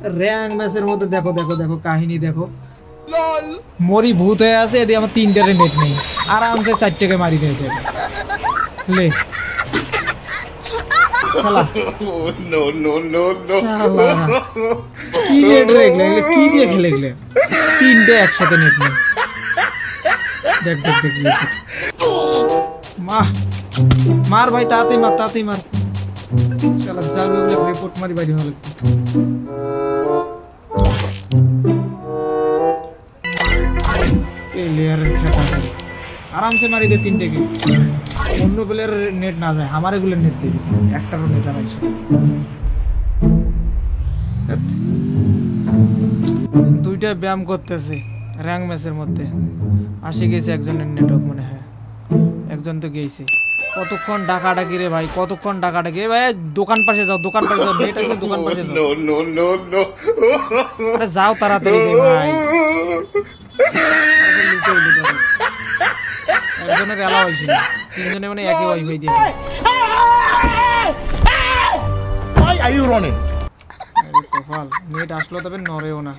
Rank ম্যাচের মধ্যে দেখো দেখো দেখো কাহিনী দেখো, মরি ভূত হয়ে আছে, এদিকে আমার 3টারে নেট নেই, আরামসে 4টাকে মারি দিয়েছে লে শালা। No, no, no, no. শালা কি নেট রে এগুলো, এগুলো কি দিয়ে খেলে এগুলো, 3টে একসাথে নেট নেই। দেখ দেখ দেখ দেখ। মার মার ভাই, তাড়াতাড়ি মার তাড়াতাড়ি মার। শালা যাবে বলে রিপোর্ট মারি বাইরে হলো। এই লেয়ারের খেতা আরামসে মারি দে 3টেকে, অন্য প্লেয়ারের নেট না যায়, আমার এগুলো নেট চাইবে, একটারও নেট আর আইসা। দুইটা ব্যায়াম করতেছে র্যাঙ্ক ম্যাচের মধ্যে, আসে গেছে একজনের নেটওয়ার্ক মনে হয়, একজন তো গেছে। কতক্ষণ ডাকাডাকি রে ভাই, কতক্ষণ ডাকাডাকি। ভাই দোকান পাশে যাও, দোকান পাশে যাও, নেট আছে দোকান পাশে যাও। No, no, no, no. আরে যাও তাড়াতাড়ি রে ভাই, একজনের এলাও হয়েছিল, 3জনে মানে একই ওয়াইফাই দিয়ে। Why are you running? কপাল, নেট আসলো তবে নড়েও না।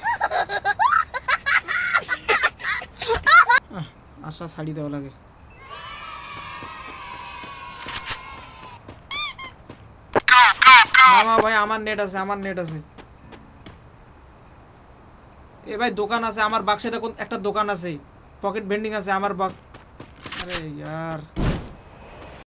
আশা ছাড়ি দেওয়া লাগে। মামা ভাই আমার নেট আছে, আমার নেট আছে। এ ভাই দোকান আছে আমার বাক্সে, দেখুন একটা দোকান আছে, পকেট ভেন্ডিং আছে আমার বাক। আরে ইয়ার